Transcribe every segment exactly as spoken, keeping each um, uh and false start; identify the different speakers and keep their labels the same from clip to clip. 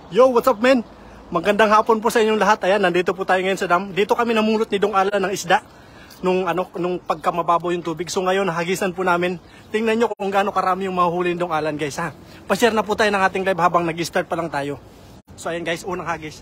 Speaker 1: Yo, what's up, men? Magandang hapon po sa inyong lahat. Ayan, nandito po tayo ngayon sa dam. Dito kami namulot ni Dong Alan ng isda nung ano nung pagkamababaw yung tubig. So ngayon, hagisan po namin. Tingnan nyo kung gaano karami yung mahuhuli ni Dong Alan, guys, ha. Pa-share na po tayo ng ating live habang nag-start pa lang tayo. So ayan, guys, unang hagis.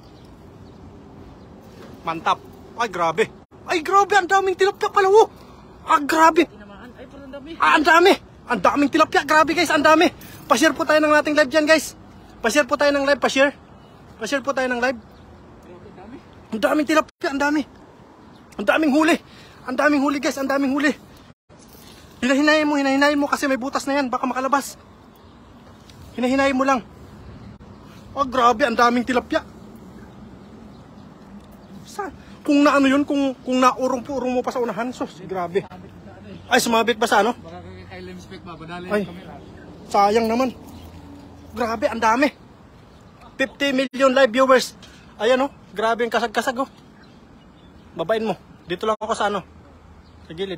Speaker 1: Mantap. Ay, grabe. Ay, grabe, ang daming tilapia pala, oh. Ah, grabe. Ah, ang dami. Ang daming tilapia, grabe, guys, ang dami. Pa-share po tayo ng ating live dyan, guys. Pa-share po tayo ng live, pa-share. Pa-share po tayo ng live. Ang daming tilapia, ang dami. Ang daming huli. Ang daming huli, guys, ang daming huli. Hinahinayin mo, hinahinayin mo kasi may butas na yan, baka makalabas. Hinahinayin mo lang. Oh, grabe, ang daming tilapia. Saan? Kung na ano yun, kung, kung naurong po, urong mo pa sa unahan, sos, grabe. Ay, sumabit ba sa ano?
Speaker 2: Baka kay Lemspec ba, badali
Speaker 1: ay,
Speaker 2: yung kamera.
Speaker 1: Sayang naman. Grabe, ang dami. fifty million live viewers. Ayan, oh, grabe yung kasag-kasag, oh. Babain mo. Dito lang ako sa ano, sa gilid.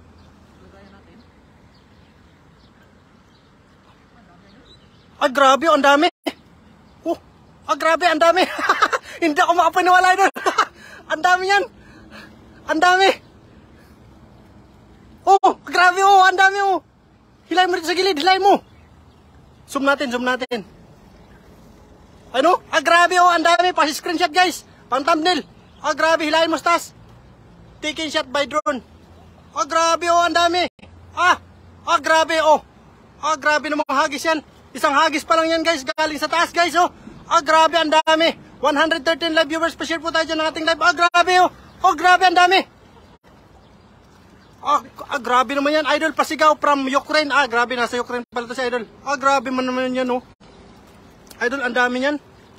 Speaker 1: Ay, grabe, oh, ang dami. Oh, ah, grabe, ang dami. Hindi ako makapaniwala doon. Ang dami yan. Ang dami. Oh, grabe, oh, ang dami, oh. Hilahin mo dito sa gilid, hilahin mo. Zoom natin, zoom natin. Ano? Ah, grabe, oh, ang dami. Pasi-screenshot, guys. Pang-thumbnail. Ah, grabe, hilahin mo sa taas. Taking shot by drone. Ah, grabe, oh, ang dami. Ah, ah, grabe, oh. Ah, grabe namang hagis yan. Isang hagis pa lang yan, guys. Galing sa taas, guys, oh. Ah, grabe, ang dami. one hundred thirteen live viewers. Pa-share po tayo dyan ng ating live. Ah, grabe, oh. Oh, grabe, ang dami. Ah, ah, grabe naman yan. Idol Pasigaw from Ukraine. Ah, grabe, nasa Ukraine pala to si Idol. Ah, grabe man naman yan, oh. Idol, ang dami yan.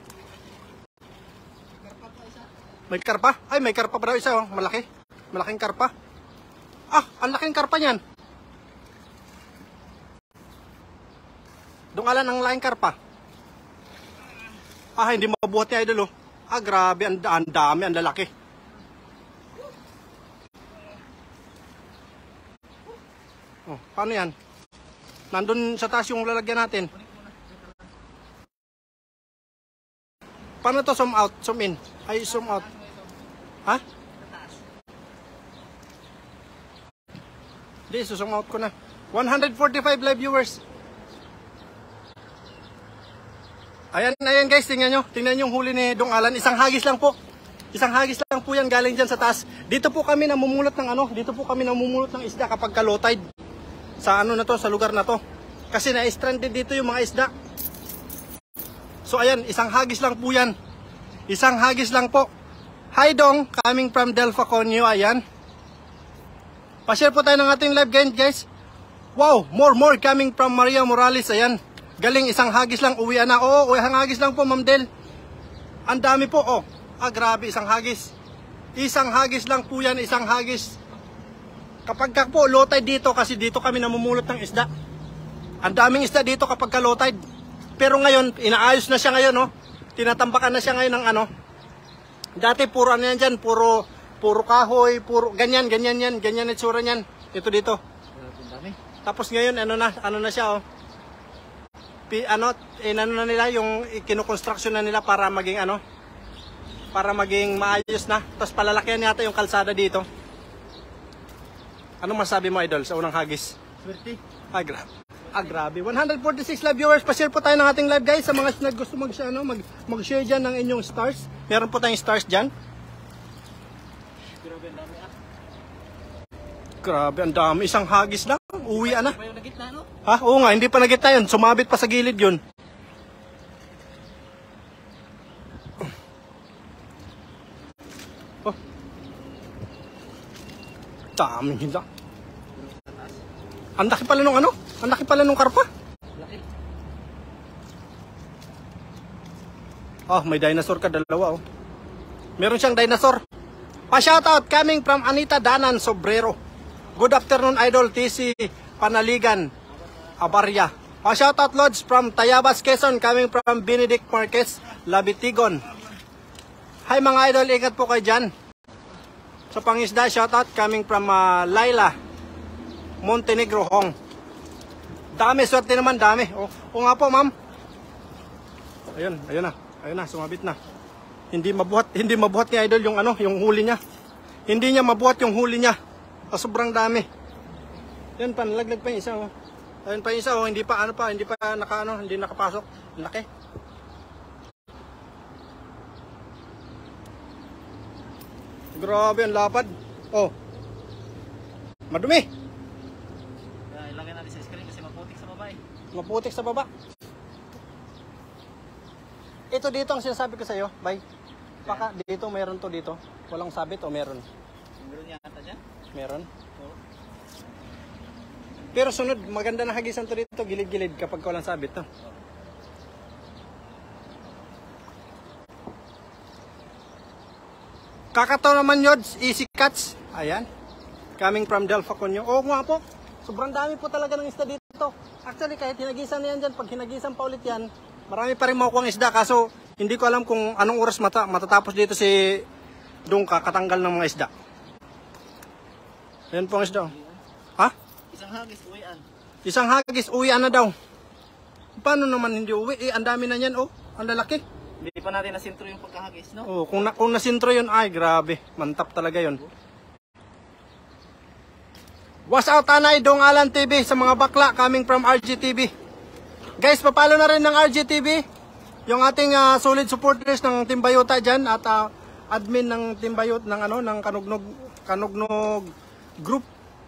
Speaker 1: May karpa? Ay, may karpa pa daw isa, oh. Malaki. Malaking karpa. Ah, ang laking karpa niyan. Dong Alan ang laking karpa. Ah, hindi mabuhat ni Idol, oh. Ah, grabe, ang, ang dami, ang lalaki. Oh, paano yan? Nandun sa taas yung lalagyan natin. Paano to zoom out, zoom in? Ay, zoom out. Ha? Hindi, zoom out ko na. one hundred forty-five live viewers. Ayan, ayan guys, tingnan nyo. Tingnan yung huli ni Dong Alan. Isang hagis lang po. Isang hagis lang po yan galing dyan sa taas. Dito po kami namumulot ng ano, dito po kami namumulot ng isda kapag ka-low tide. Sa ano na to, sa lugar na to. Kasi na-stranded dito yung mga isda. So ayan, isang hagis lang po yan. Isang hagis lang po. Hi Dong, coming from Delpha Conyo, ayan. Pa-share po tayo ng ating live guys. Wow, more more coming from Maria Morales, ayan. Galing, isang hagis lang, uwi na. Oo, isang hagis lang po, Ma'am Del. Ang dami po, oh. Ah, grabe, isang hagis. Isang hagis lang po yan, isang hagis. Kapag ka po, low tide dito, kasi dito kami namumulot ng isda. Ang daming isda dito kapag ka low tide. Pero ngayon, inaayos na siya ngayon, no? Tinatambakan na siya ngayon ng ano. Dati, puro ano yan dyan, puro, puro kahoy, puro, ganyan, ganyan yan, ganyan itsura niyan. Ito dito. Tapos ngayon, ano na, ano na siya, oh. Pi, ano, inano na nila, yung kinukonstruction na nila para maging, ano, para maging maayos na. Tapos palalakyan yata yung kalsada dito. Anong masabi mo, Idol, sa unang hagis?
Speaker 2: Swerte.
Speaker 1: Ah, grabe. Ah, grabe. one hundred forty-six live viewers. Pa-share po tayo ng ating live, guys. Sa mga snag gusto mag, ano, mag, mag-share dyan ng inyong stars. Meron po tayong stars dyan.
Speaker 2: Grabe, ang dami, ah.
Speaker 1: Grabe, ang dami. Isang hagis lang. Uwi na.
Speaker 2: Pa yung nagitna, no?
Speaker 1: Ha? Oo nga, hindi pa nagitna yun. Sumabit pa sa gilid yun. Oh. Daming hila. Ang laki pala nung ano? Ang laki pala nung karpa.
Speaker 2: Laki.
Speaker 1: Oh, may dinosaur ka, dalawa, oh. Meron siyang dinosaur. Pa-shoutout coming from Anita Danan Sobrero. Good afternoon, Idol. T C Panaligan Abarya. Pa-shoutout Lods from Tayabas, Quezon. Coming from Benedict Marquez Labitigon. Hi mga Idol, ingat po kayo dyan. Sa pangisda, shoutout coming from uh, Laila Montenegro, Hong. Dami, swerte naman, dami. O, o nga po, ma'am. Ayun, ayun na. Ayun na, sumabit na. Hindi mabuhat, hindi mabuhat ni Idol yung ano, yung huli niya. Hindi niya mabuhat yung huli niya. Ah, sobrang dami. Yan pa, nalaglag pa yung isa oh. Ayun pa yung isa oh, hindi pa ano pa, hindi pa naka ano, hindi nakapasok. Laki. Grabe ang lapad. Oh. Madumi.
Speaker 2: Uh, ilagay natin sa screen kasi maputik sa baba eh.
Speaker 1: Maputik sa baba. Ito dito ang sinasabi ko sa iyo, bay. Baka dito meron to dito. Walang sabit o meron?
Speaker 2: Meron yata dyan.
Speaker 1: Meron.
Speaker 2: Oo.
Speaker 1: Pero sunod, maganda na hagisan to dito, gilid-gilid kapag walang sabit, no? Kakataw naman yods, easy cuts. Ayan. Coming from Delpha Conyo. Oo nga po. Sobrang dami po talaga ng isda dito. Actually, kahit hinagisan na yan dyan, pag hinagisan pa ulit yan, marami pa rin makukuha ang isda. Kaso, hindi ko alam kung anong oras mata matatapos dito si Dong kakatanggal ng mga isda. Ayan po ang isda. Ha?
Speaker 2: Isang hagis, uwian.
Speaker 1: Isang hagis, uwian na daw. Paano naman hindi uwi? Eh, ang dami na yan, oh. Ang lalaki.
Speaker 2: Hindi pa natin nasintro yung pagkahagis, no?
Speaker 1: Oh, kung, na, kung nasintro yun, ay, grabe. Mantap talaga yun. What's out, Anay, Dong Alan T V sa mga bakla coming from R G T V. Guys, papalo na rin ng R G T V yung ating uh, solid supporters ng Team Bayota dyan at uh, admin ng Team Bayot ng ano ng Kanugnog Kanugnog group.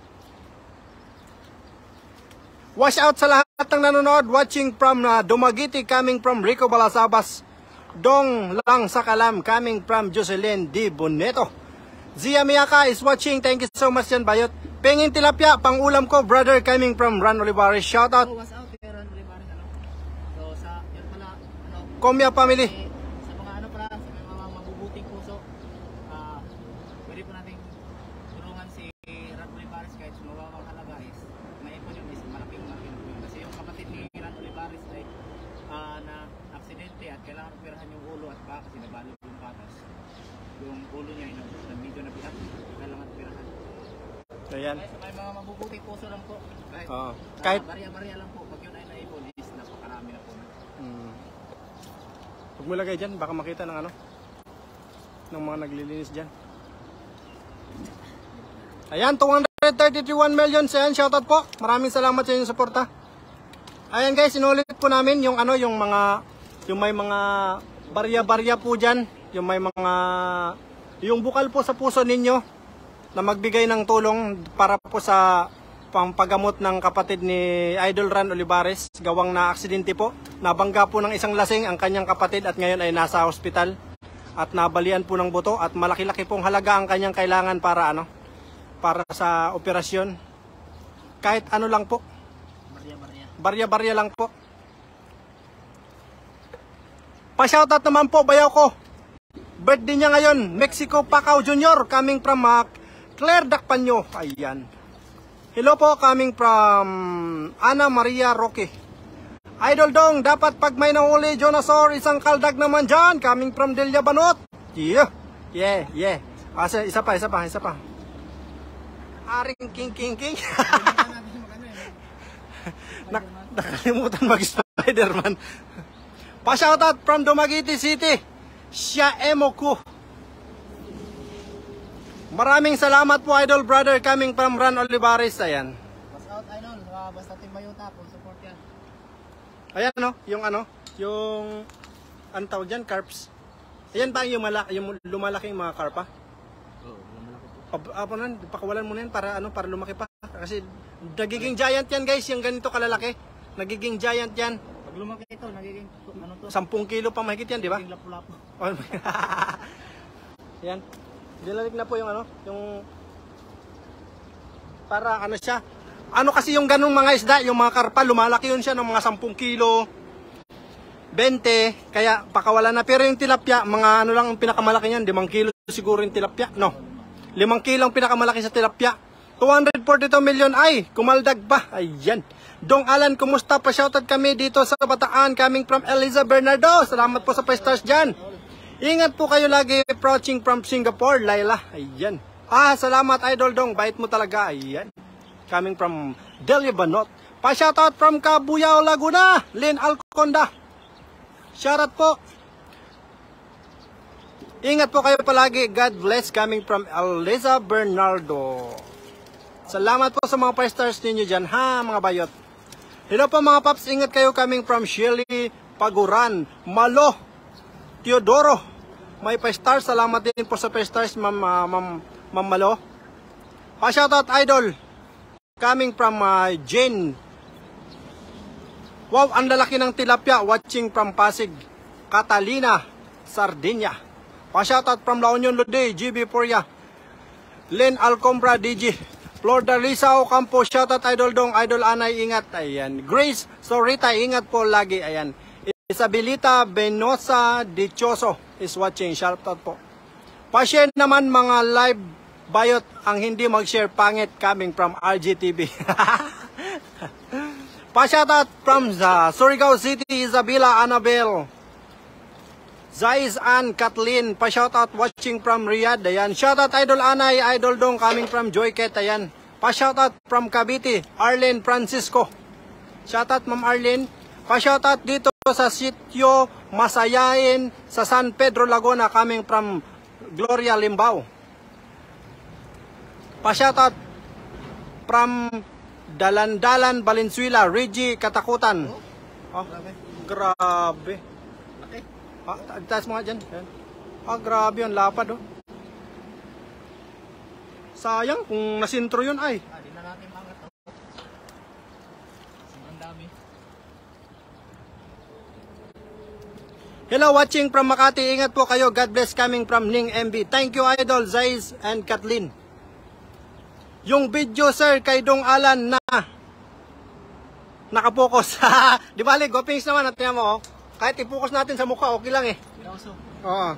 Speaker 1: Watch out sa lahat ng nanonood watching from uh, Dumaguete coming from Rico Balasabas. Dong lang sa Kalam coming from Jocelyn D. Boneto. Zia Miyaka is watching. Thank you so much yan, Bayot. Pengin tilapia, pang ulam ko, brother coming from Ran Olivares. Shout out.
Speaker 2: Oh, what's out kay Ran Olivares, ano? So, sa, yun pala, ano?
Speaker 1: Komya family.
Speaker 2: Eh, sa mga ano pala, sa mga mabubuting puso, ah, uh, pwede po natin tulungan si Ran Olivares kahit sumababang halaga is, maipon yun is malaking malaking po yun. Kasi yung kapatid ni Ran Olivares ay uh, na aksidente at kailangan operahan yung ulo at baka kasi nabalo yung patas. Yung ulo niya, yung medyo nabiyak, kailangan operahan.
Speaker 1: Ayan.
Speaker 2: Guys, may mga mabubuting puso lang po. Kahit,
Speaker 1: Oo.
Speaker 2: uh,
Speaker 1: Kahit
Speaker 2: barya-barya lang po. Pag yun ay naipon is napakarami na po.
Speaker 1: Hmm. Huwag mo lagay dyan, baka makita ng ano ng mga naglilinis dyan. Ayan, two hundred thirty-one million. Ayan, shoutout po. Maraming salamat sa inyong suporta. Ayan guys, inulit po namin yung ano, yung mga yung may mga barya-barya po dyan. Yung may mga yung bukal po sa puso ninyo na magbigay ng tulong para po sa pampagamot ng kapatid ni Idol Ran Olivares, gawang na aksidente po. Nabangga po ng isang lasing ang kanyang kapatid at ngayon ay nasa hospital at nabalian po ng buto at malaki-laki pong halaga ang kanyang kailangan para ano, para sa operasyon. Kahit ano lang po.
Speaker 2: Barya-barya.
Speaker 1: Barya-barya lang po. Pa-shoutout naman po, bayaw ko. Birthday niya ngayon, Mexico Pacao Junior coming from uh, Claire Dacpanyo. Ayan. Hello po, coming from Ana Maria Roque. Idol Dong, dapat pag may nahuli, Jonasaur, isang kaldag naman dyan. Coming from Delia Banot. Yeah, yeah, yeah. Ah, isa pa, isa pa, isa pa. Aring king king king. Nak nakalimutan mag-Spider-Man. Pa-shoutout from Dumaguete City. Siya Emoku. Maraming salamat po, Idol Brother, coming from Ran Olivares. Ayan.
Speaker 2: What's out, Idol? Uh, basta Team Bayota po, support yan.
Speaker 1: Ayan, no? Yung ano, yung ano tawag dyan, carps. Ayan ba yung, malaki, yung lumalaking mga carpa?
Speaker 2: Oo, lumalaki po.
Speaker 1: Apa nan, pakawalan mo na yan para, ano, para lumaki pa. Kasi nagiging giant yan, guys, yung ganito kalalaki. Nagiging giant yan.
Speaker 2: Pag lumaki ito, nagiging, ano to?
Speaker 1: Sampung kilo pa mahigit yan, di ba?
Speaker 2: Nagiging lapu-lapu.
Speaker 1: Yan. Dilalig na po yung ano, yung para ano siya. Ano kasi yung ganung mga isda, yung mga karpa, lumalaki yun siya ng mga sampung kilo, twenty, kaya pakawalan na. Pero yung tilapia, mga ano lang ang pinakamalaki niyan, limang kilo siguro yung tilapia, no? limang kilo ang pinakamalaki sa tilapia. two hundred forty-two million, ay, kumaldag pa. Ayan. Dong Alan, kumusta? Pa-shoutout kami dito sa Bataan, coming from Eliza Bernardo. Salamat po sa pa-stars dyan. Ingat po kayo lagi, approaching from Singapore, Laila. Ayan. Ah, salamat, Idol Dong. Bait mo talaga. Ayan. Coming from Delia Banot. Pa-shoutout from Cabuyao, Laguna. Lynn Alconda. Shoutout po. Ingat po kayo palagi. God bless, coming from Eliza Bernardo. Salamat po sa mga five stars ninyo dyan, ha, mga bayot. Hello po mga paps, ingat kayo, coming from Shelly Paguran, Malo, Teodoro. May five stars, salamat din po sa five stars, ma'am, uh, ma'am, ma'am Malo. Pa-shoutout idol, coming from uh, Jane. Wow, ang lalaki ng tilapia, watching from Pasig, Catalina, Sardinia. Pa-shoutout from La Union Lode, G B Poria, Len Alcombra, D G. Florida Rizao Campo, shoutout idol dong, idol Anay, ingat. Ayan. Grace Sorita, ingat po lagi. Ayan. Isabelita Benosa Dichoso is watching, shoutout po. Pa-share naman mga live bayot, ang hindi mag-share pangit, coming from R G T V. Pa-shoutout from uh, Surigao City, Isabela Annabel, Zais and Kathleen, pa-shoutout watching from Riyadh. Ayan. Shoutout idol Anay, idol dong, coming from Joyket. Ayan. Pa-shoutout from Cavite, Arlene Francisco. Shoutout Ma'am Arlene. Pa-shoutout dito sa sitio Masayain sa San Pedro Laguna, coming from Gloria Limbao. Pa-shoutout from Dalandalan Valenzuela, Reggie Katakutan. Oh, grabe. Ah, taas mo nga dyan. Ah, grabe yun. Lapad, oh. Sayang kung nasintro yun, ay.
Speaker 2: Ah, di na natin mangat, oh. Sobrang dami.
Speaker 1: Hello, watching from Makati. Ingat po kayo. God bless, coming from Ning M B. Thank you, idol, Zais and Kathleen. Yung video, sir, kay Dong Alan na nakapokus. Di bali, gopings naman. At mo, oh. Kahit i-focus natin sa mukha, okay lang eh. Oo.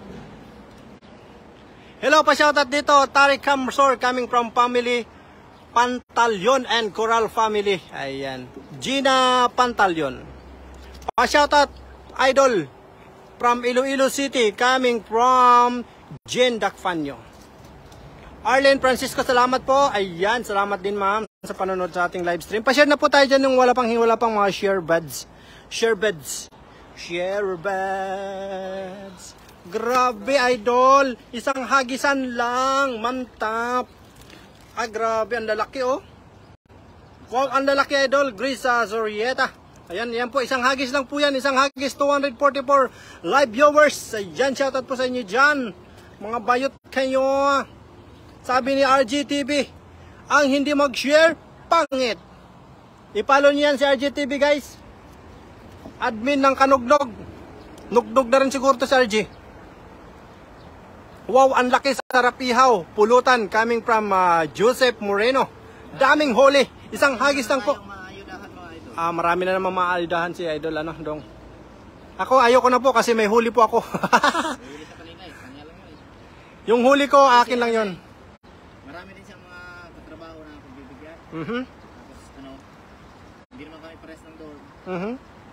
Speaker 1: Hello, pa-shoutout dito, Tariq Kamsor, coming from family Pantalyon and Coral family. Ayan. Gina Pantalyon. Pa-shoutout, idol, from Iloilo City, coming from Jen Dacfanyo. Arlene Francisco, salamat po. Ayan, salamat din ma'am sa panonood sa ating live stream. Pa-share na po tayo dyan yung wala pang, wala pang mga share buds. Share buds. Share buds. Grabe, idol. Isang hagisan lang. Mantap. Ah, grabe. Ang lalaki, oh. Wow, ang lalaki, idol. Grace uh, Zorieta. Ayan, yan po. Isang hagis lang po yan. Isang hagis, two hundred forty-four live viewers. Ayan, shoutout po sa inyo dyan. Mga bayot kayo. Sabi ni R G T V, ang hindi mag-share, pangit. I-follow niyo yan si R G T V, guys. Admin ng Kanugnog. Nugnog na rin siguro to si R G. Wow, ang laki, sarap ihaw. Pulutan, coming from uh, Joseph Moreno. Daming huli. Isang hagis lang po. Ah, marami na naman maayudahan si idol, ano, dong. Ako, ayoko na po kasi may huli po ako. Yung huli ko, akin lang yon.
Speaker 2: Marami din siyang mga katrabaho na pagbibigyan.
Speaker 1: Mhm.
Speaker 2: Tapos, ano, hindi naman kami pares ng door.
Speaker 1: Mhm.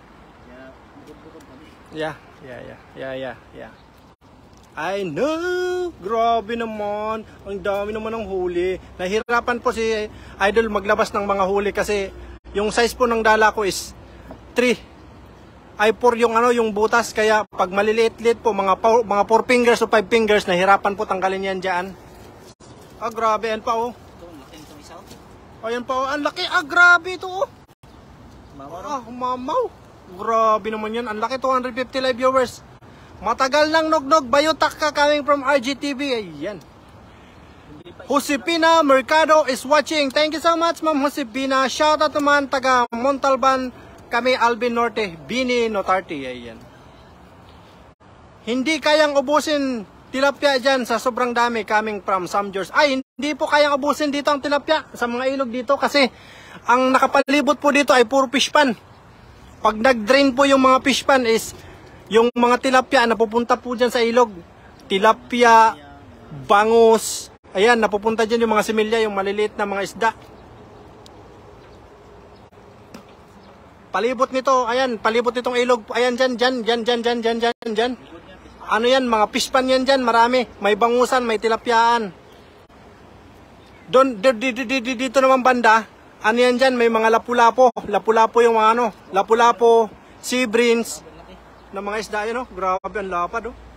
Speaker 2: Yeah.
Speaker 1: Yeah, yeah, yeah, yeah, yeah, yeah. I know! Grabe naman. Ang dami naman ng huli. Nahirapan po si idol maglabas ng mga huli kasi yung size po ng dala ko is three. Ay four yung ano, yung butas. Kaya pag maliliit-liit po, mga mga four fingers o five fingers, nahirapan po tanggalin yan dyan. Ah, grabe. Yan pa, oh.
Speaker 2: Ito, laki nitong isa.
Speaker 1: Ayan pa, oh. Ang laki. Ah, grabe ito, oh.
Speaker 2: Mamaw.
Speaker 1: Ah, mamaw. Grabe naman yan. Ang laki, two hundred fifty live viewers. Matagal nang nognog. Bayotak ka, coming from R G T V. Ayan. Josepina Mercado is watching. Thank you so much, Ma'am Josepina. Shoutout naman taga Montalban. Kami, Alvin Norte. Bini Notarte. Ayan. Hindi kayang ubusin tilapia dyan sa sobrang dami, coming from Sam George. Ay, hindi po kayang ubusin dito ang tilapia sa mga ilog dito kasi ang nakapalibot po dito ay puro fish pan. Pag nag-drain po yung mga fish pan is yung mga tilapia napupunta po dyan sa ilog. Tilapia, bangus, ayan, napupunta dyan yung mga similya, yung maliliit na mga isda. Palibot nito, ayan, palibot nitong ilog, ayan dyan, dyan, dyan, dyan, dyan, dyan, dyan, dyan. Ano yan, mga fish pan yan dyan, marami. May bangusan, may tilapyaan. Doon, dito naman banda, ano yan dyan, may mga lapu-lapo. Lapu-lapo yung mga ano, lapu-lapo, sea breams. ng mga isda yun, oh. Grabe ang lapad, oh.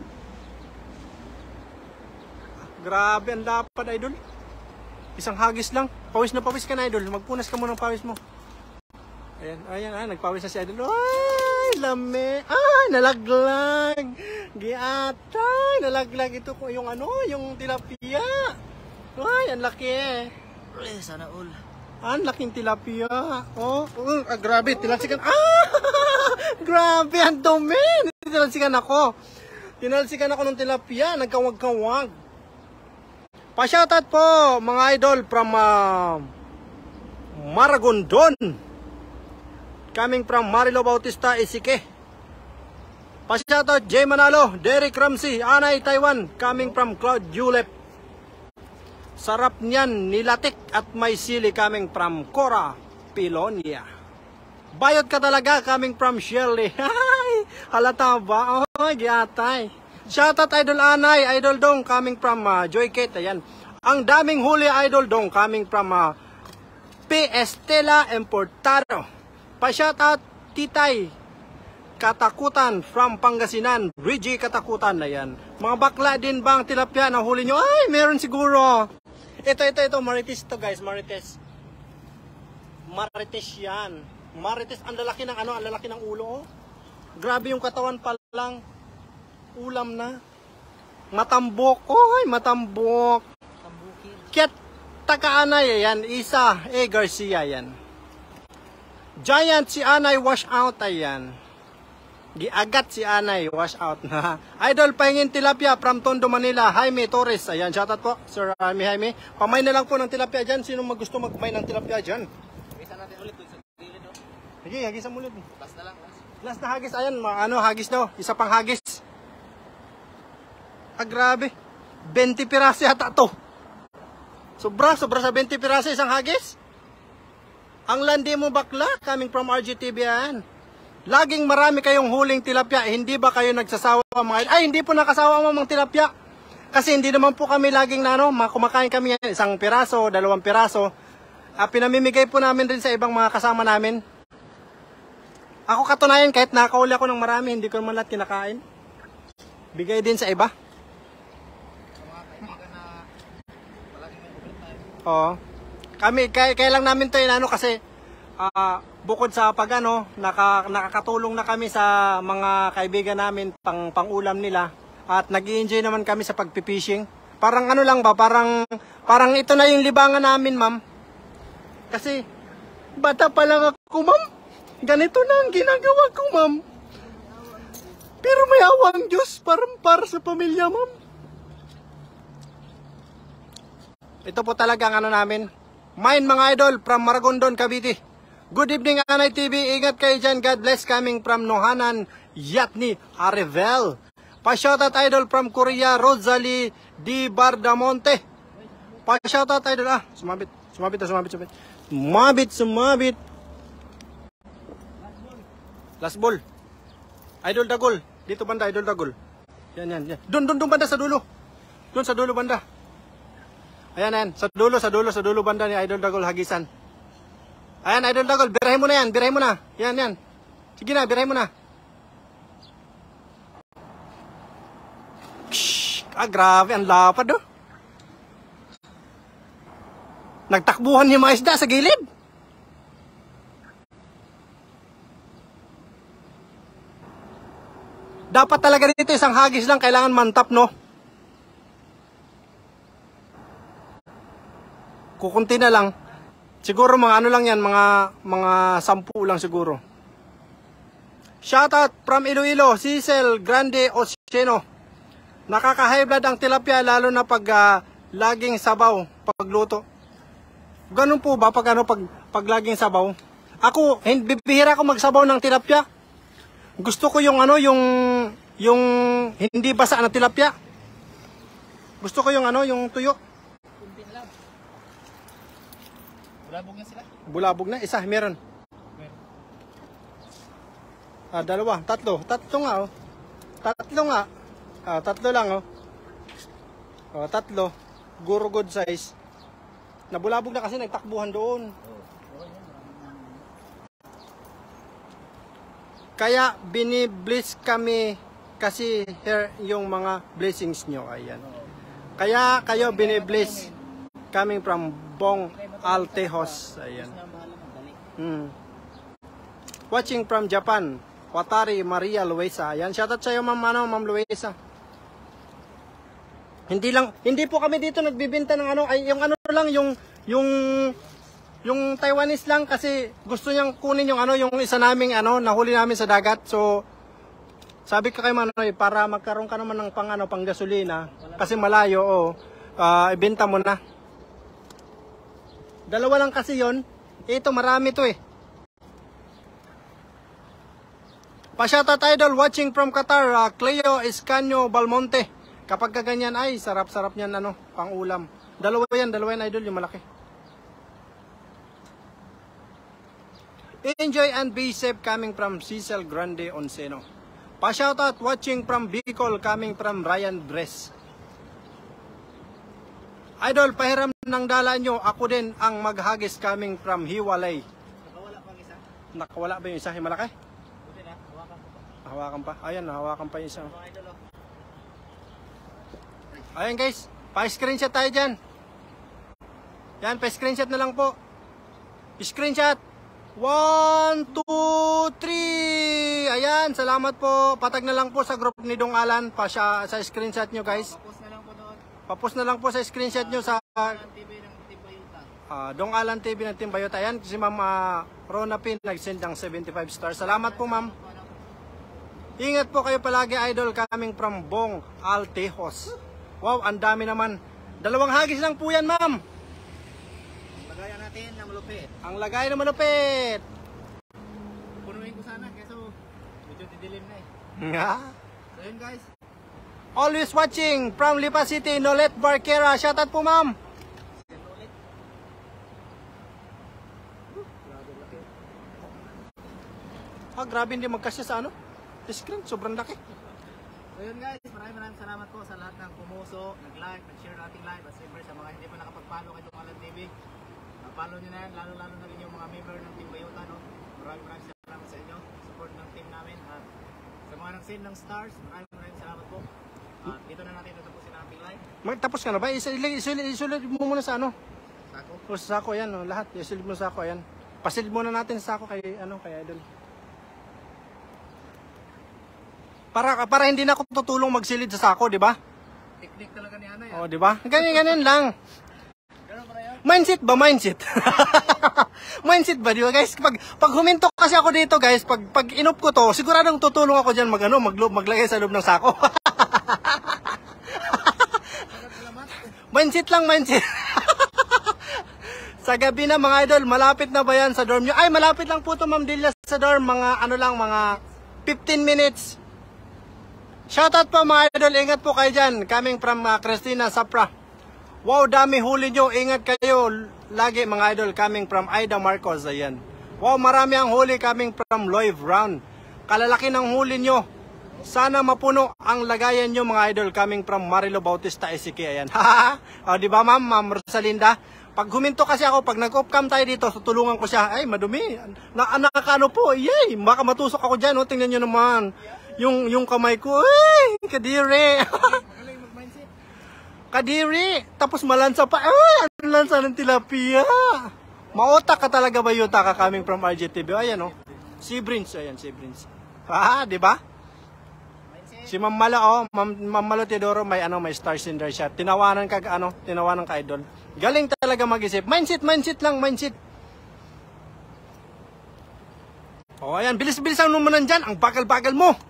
Speaker 1: Grabe ang lapad, idol. Isang hagis lang. Pawis na pawis ka na, idol. Magpunas ka muna ng pawis mo. Ayan, ayan, ah, nagpawis na si idol. Ay, lame. Ay, nalaglag. Giatay, nalaglag ito ko yung ano, yung tilapia. Ay, ang laki eh.
Speaker 2: Eh, sana all.
Speaker 1: Ang laking tilapia. Oh, uh, ah, grabe, tinalsikan. Ah! Grabe, ang dumi. Tinalsikan ako. Tinalsikan ako ng tilapia, nagkawag-kawag. Pa-shoutout po, mga idol from uh, Maragondon. Coming from Marilo Bautista, Isike. Pa-shoutout, Jay Manalo, Derek Ramsey, Anay, Taiwan. Coming from Claude Julep. Sarap niyan, nilatik at may sili coming from Cora, Pilonia. Bayot ka talaga coming from Shirley. Ay, halata ba? Oh, giatay. Shoutout Idol Anay, Idol Dong coming from uh, Joy Kate. Ayan. Ang daming huli Idol Dong coming from uh, P. Estela Importado. Pa-shoutout Titay Katakutan from Pangasinan. Reggie Katakutan. Ayan. Mga bakla din bang tilapia na huli nyo? Ay, meron siguro. Ito, ito, ito. Marites to guys. Marites. Marites yan. Marites. Ang lalaki ng ano? Ang lalaki ng ulo. Oh. Grabe yung katawan pa lang. Ulam na. Matambok. Oy, matambok.
Speaker 2: Tambukin.
Speaker 1: Kiat Takaanay. Yan. Isa. Eh, Garcia yan. Giant si Anay wash out. Ayan. Giagat si Anay wash out na. Idol pahingin tilapia from Tondo, Manila. Jaime Torres. Ayan. Shoutout po. Sir Jaime Jaime. Pamay na lang po ng tilapia dyan. Sino magusto magpamay ng tilapia dyan?
Speaker 2: Isa natin ulit dun sa gilid, no?
Speaker 1: Sige, hagis ang ulit.
Speaker 2: Last na lang, last.
Speaker 1: Last na hagis. Ayan. Ano, hagis daw. Isa pang hagis. Ah, grabe. twenty piraso yata to. Sobra, sobra sa twenty piraso isang hagis. Ang landi mo bakla, coming from R G T V yan. Laging marami kayong huling tilapia. Eh, hindi ba kayo nagsasawa mga... Ay, hindi po nakasawa mga tilapia. Kasi hindi naman po kami laging na ano, kumakain kami yan. Isang piraso, dalawang piraso. Ah, pinamimigay po namin rin sa ibang mga kasama namin. Ako katunayan, kahit nakahuli ako ng marami, hindi ko naman lahat kinakain. Bigay din sa iba.
Speaker 2: Mga kaibigan na palaging may overtime.
Speaker 1: Oo. Kami, kaya, kaya lang namin to ano kasi uh, bukod sa pag ano, naka, nakakatulong na kami sa mga kaibigan namin pang pangulam nila at nag-i-enjoy naman kami sa pagpipishing. Parang ano lang ba, parang parang ito na yung libangan namin, ma'am. Kasi bata pa lang ako, ma'am. Ganito na ang ginagawa ko, ma'am. Pero may awang Diyos parang para sa pamilya, ma'am. Ito po talaga ang ano namin. Mine mga idol from Maragondon, Cavite. Good evening Anay T V. Ingat kayo dyan. God bless coming from Nohanan, Yatni, Arevel. Pa-shoutout idol from Korea, Rosalie Di Bardamonte. Pa-shoutout idol. Ah, sumabit. Sumabit, sumabit, sumabit. Sumabit, sumabit. Last ball. Idol Dagol. Dito banda, Idol Dagol. Yan, yan, yan. Doon, doon, doon banda sa dulo. Doon sa dulo banda. Ayan, ayan. Sa dulo, sa dulo, sa dulo banda ni Idol Dagol Hagisan. Ayan, Idol Dagol. Birahin mo na yan. Birahin mo na. Yan, yan. Sige na, birahin mo na. Shhh. Ah, grabe. Ang lapad, oh. Nagtakbuhan yung mga isda sa gilid. Dapat talaga dito isang hagis lang. Kailangan mantap, no? Kukunti na lang. Siguro mga ano lang yan, mga mga sampu lang siguro. Shoutout from Iloilo, Cecil Grande Oceano. Nakaka-high blood ang tilapia lalo na pag uh, laging sabaw pagluto. Ganun po ba pag ano pag pag laging sabaw? Ako, hindi bibihira ako magsabaw ng tilapia. Gusto ko yung ano, yung yung hindi basa na tilapia. Gusto ko yung ano, yung tuyo.
Speaker 2: Bulabog na sila?
Speaker 1: Bulabog na. Isa, meron. Ah, dalawa. Tatlo. Tatlo nga, oh. Tatlo nga. Ah, tatlo lang, oh. Oh, tatlo. Guro good size. Nabulabog na kasi nagtakbuhan doon. Kaya binibless kami kasi here yung mga blessings nyo. Ayan. Kaya kayo binibless coming from Bong Altejos. Ayan. Hmm. Watching from Japan, Watari Maria Luisa. Ayan, shoutout sa iyo ma'am, ano, ma'am Luisa. Hindi lang, hindi po kami dito nagbibenta ng ano, ay yung ano lang, yung yung yung Taiwanese lang kasi gusto niyang kunin yung ano, yung isa naming ano, nahuli namin sa dagat. So sabi ko kay Manoy, para magkaroon ka naman ng pang ano, pang gasolina kasi malayo, oh, uh, ibenta mo na. Dalawa lang kasi yon. Ito marami to eh. Pa-shoutout idol watching from Qatar, uh, Cleo Escanio Balmonte. Kapag kaganyan ay sarap-sarap niyan ano, pang ulam. Dalawa yan, dalawa yan idol, yung malaki. Enjoy and be safe coming from Cecil Grande Onceno. Pa-shoutout watching from Bicol coming from Ryan Dress. Idol, pahiram ng dala nyo, ako din ang maghagis coming from Hiwalay.
Speaker 2: Nakawala pang isa.
Speaker 1: Nakawala ba yung isa, yung malaki?
Speaker 2: Buti na, hawakan ko pa.
Speaker 1: Hawakan pa. Ayan, hawakan pa yung isa.
Speaker 2: Mga idol, oh.
Speaker 1: Ayan guys, pa-screenshot tayo dyan. Yan, pa-screenshot na lang po. Screenshot. one, two, three. Ayan, salamat po. Patag na lang po sa group ni Dong Alan pa siya, sa screenshot nyo guys.
Speaker 2: Tapos na lang po doon.
Speaker 1: Papost na lang po sa screenshot nyo sa
Speaker 2: Ang T V ng Timbayuta.
Speaker 1: uh, Dong Alan T V ng Timbayuta. Ayan, si Ma'am uh, Rona Pin nag-send ng seventy-five stars. Salamat po ma'am. Ingat po kayo palagi idol coming from Bong Altejos. Wow, ang dami naman. Dalawang hagis lang po yan, ma'am.
Speaker 2: Lagayan natin ng malupit.
Speaker 1: Ang lagay na malupit.
Speaker 2: Punuin ko sana, keso medyo didilim na eh.
Speaker 1: Nga.
Speaker 2: So yun guys.
Speaker 1: Always watching from Lipa City, Nolet Barquera. Shoutout po, ma'am.
Speaker 2: Yan ulit.
Speaker 1: Ah, grabe hindi magkasya sa ano? Screen, sobrang laki.
Speaker 2: So yun guys, maraming maraming salamat po sa lahat ng pumuso, nag-like, nag-share nating live. At siyempre sa mga hindi pa nakapag-follow kay Dong Alan T V, uh, follow nyo na yan, lalo-lalo na rin yung mga member ng Team Bayuta. No? Maraming maraming salamat sa inyo, support ng team namin. At sa mga nag-send ng stars, maraming maraming salamat po. At dito na natin tatapusin ang ating live.
Speaker 1: Magtapos ka na ba? Isulit, isulit, isulit mo muna sa ano?
Speaker 2: Sako.
Speaker 1: O sa sako, yan, oh, lahat. Isulit mo sa sako, yan. Pasilid muna natin sa sako kay, ano, kay Idol. Para para hindi na ako tutulong magsilid sa sako, di ba?
Speaker 2: Technique talaga ni Ana yan.
Speaker 1: Oh, di ba? Ganyan ganyan lang.
Speaker 2: Ganun ba na yan?
Speaker 1: Mindset ba mindset? Mindset ba, di ba guys? Pag pag huminto kasi ako dito, guys, pag pag inop ko to, siguradong tutulong ako diyan magano, maglo maglagay sa loob ng sako. Mindset lang, mindset. Sa gabi na mga idol, malapit na ba yan sa dorm nyo? Ay, malapit lang po to Ma'am Delia sa dorm, mga ano lang, mga fifteen minutes. Shoutout po mga idol, ingat po kayo dyan. Coming from uh, Christina Sapra. Wow, dami huli nyo, ingat kayo. Lagi mga idol, coming from Aida Marcos, ayan. Wow, marami ang huli coming from Loy Brown. Kalalaki ng huli nyo. Sana mapuno ang lagayan nyo mga idol, coming from Marilo Bautista S K, ayan. O, di ba ma'am, ma'am Rosalinda? Pag huminto kasi ako, pag nag-off cam tayo dito, tutulungan ko siya. Ay, madumi. Na, nakakano po, yay, baka matusok ako dyan, oh. Tingnan nyo naman. Yung yung kamay ko, ay, kadiri.
Speaker 2: Magaling mag-mindset.
Speaker 1: Kadiri. Tapos malansa pa. Ah, lansa ng tilapia. Maotak ka talaga ba yuta ka coming from R J T V? Ayan oh. Si Brins, ayan si Brins. Ah, di ba? Si Ma'am Malo, oh, Ma'am Ma'am Malo Teodoro may ano, may star cinder siya. Tinawanan ka ano, tinawanan ka idol. Galing talaga mag-isip. Mindset, mindset lang, mindset. Oh, ayan, bilis-bilisan mo naman dyan. Ang bagal-bagal mo.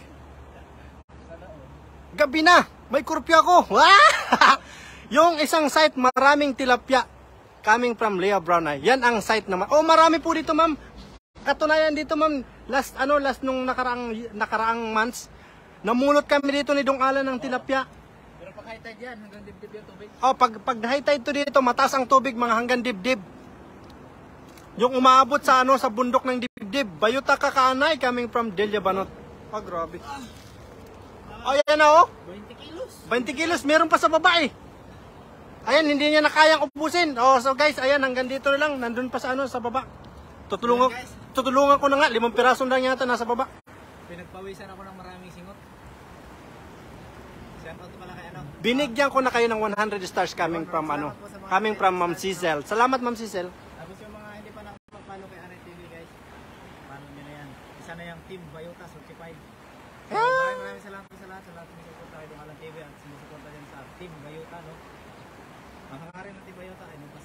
Speaker 1: Gabi na, may kurpya ako. Yung isang site, maraming tilapia coming from Lea Brown. Yan ang site naman. Oh, marami po dito, ma'am. Katunayan dito, ma'am. Last ano, last nung nakaraang nakaraang months, namulot kami dito ni Dong Alan ng tilapia.
Speaker 2: Pero pag high tide yan, hanggang dibdib yung tubig.
Speaker 1: Oh, pag pag high tide to dito, mataas ang tubig, mga hanggang dibdib. Yung umaabot sa ano, sa bundok ng dibdib. Bayuta Kakaanay coming from Delia Banot. Ah, grabe. Oh, yan na oh.
Speaker 2: twenty kilos.
Speaker 1: twenty kilos, meron pa sa baba eh. Ayan, hindi niya na kayang ubusin. Oh, so guys, ayan, hanggang dito na lang. Nandun pa sa ano, sa baba. Tutulungan, tutulungan ko na nga, limang piraso lang yata nasa baba.
Speaker 2: Pinagpawisan ako ng maraming singot. Shout out pala kay ano.
Speaker 1: Binigyan ko na kayo ng one hundred stars coming from ano, coming from Ma'am Cecil. Salamat Ma'am Cecil.
Speaker 2: Tapos yung mga hindi pa nakapag-follow kay Aray T V guys, follow nyo na yan. Isa na yung Team Bayota certified. Kaya maraming maraming salamat po sa lahat, sa lahat ng sumusuporta kay Dong Alan T V at sumusuporta din sa Team Bayota, no? Ang hangarin ng Team Bayota ay